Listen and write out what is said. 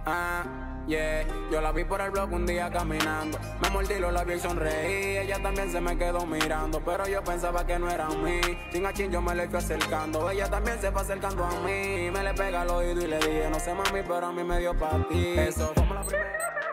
Yeah, yo la vi por el bloque un día caminando. Me mordí los labios y sonreí. Ella también se me quedó mirando, pero yo pensaba que no era a mí. Chin a chin yo me le fui acercando. Ella también se fue acercando a mí. Me le pega al oído y le dije: no sé mami, pero a mí me dio pa' ti. Eso fue como la primera.